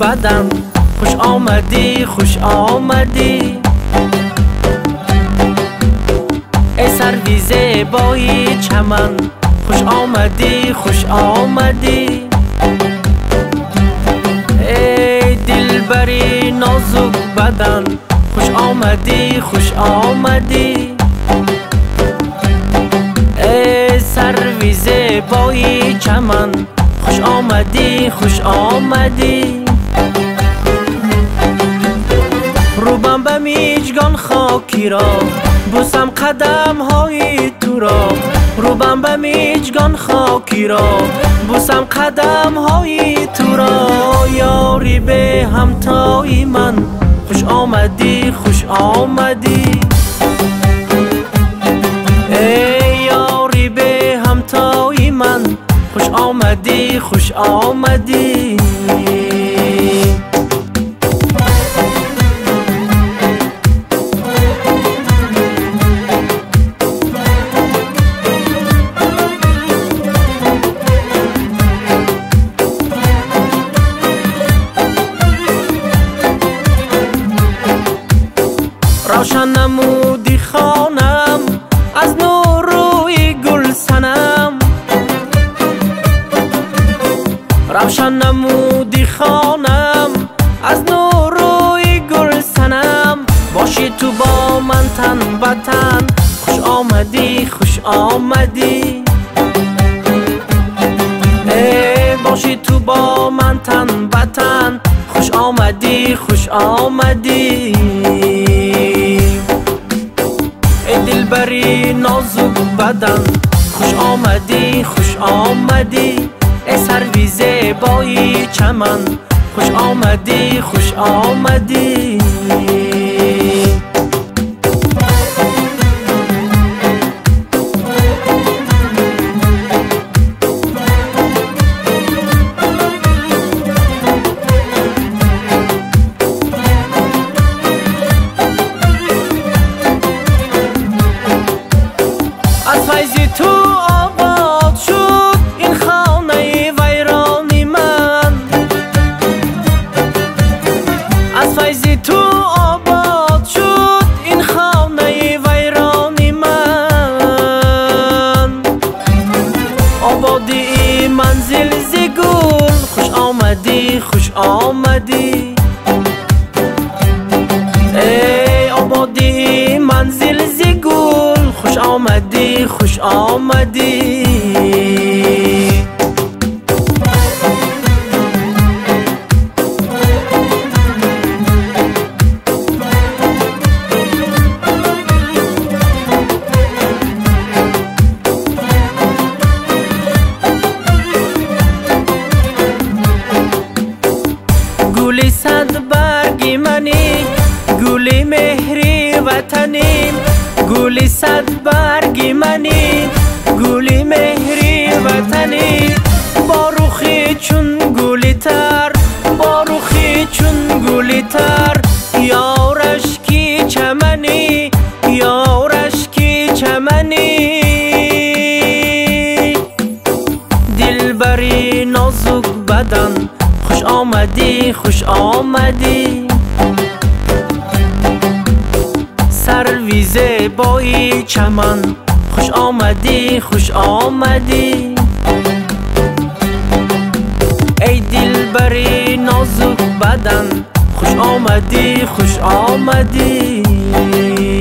بدن خوش آمدی خوش آمدی. ای سروی زیبای چمن خوش آمدی خوش آمدی. ای دلبری نازک بدن خوش آمدی خوش آمدی. ای سروی زیبای چمن خوش آمدی خوش آمدی. روبم به میجگان خاکی را بوسم قدم های تو را. روبم به میجگان خاکی را بوسم قدم های تو را. یاری به همتای من خوش آمدی خوش آمدی. ای یاری به همتای من خوش آمدی خوش آمدی. روشن نمودی خانم از نور روی گلسنم. روشن نمودی خانم از نور روی گلسنم. باشی تو با من تن به تن خوش آمدی خوش آمدی. ای باشی تو با من تن به تن خوش آمدی خوش آمدی. ای دلبری نازک بدن خوش آمدی خوش آمدی. ای سروی زیبای چمن خوش آمدی خوش آمدی. از فیض تو آباد شد این خانه ویرانی من. از فیض تو آباد شد این خانه ویرانی من. آبادی منزل ز گل خوش آمدی خوش آمدی. ای آبادی منزل ز گل خوش آمدی خوش آمدی. گلی صد برگی منی گلی مهری وطنی. گلی صد برگی منی گلی مهری وطنی. با روخی چون گلی تر با روخی چون گلی تر. یارش کی چمنی یارش کی چمنی. دلبری نازک بدن خوش آمدی خوش آمدی. سروی زیبای چمن خوش آمدی خوش آمدی. ای دلبری نازک بدن خوش آمدی خوش آمدی.